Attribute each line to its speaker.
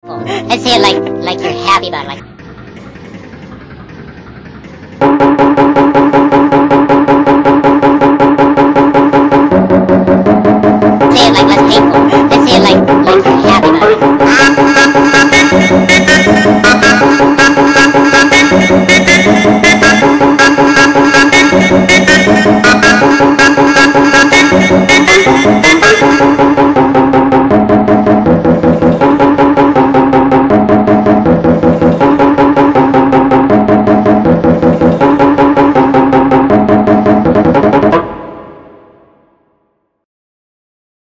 Speaker 1: Let's say it like you're happy about it, like